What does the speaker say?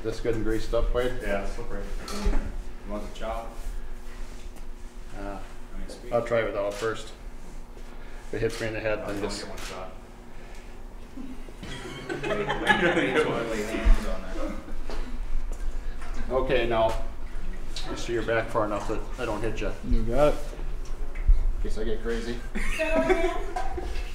this good and greased up, Wade? Yeah, it's slippery. You want the chop? I'll try it without first. If it hits me in the head, then just. Get one shot. Oily hands on it. Okay, now, make sure you're back far enough that I don't hit you. You got it. In case I get crazy. Settle in.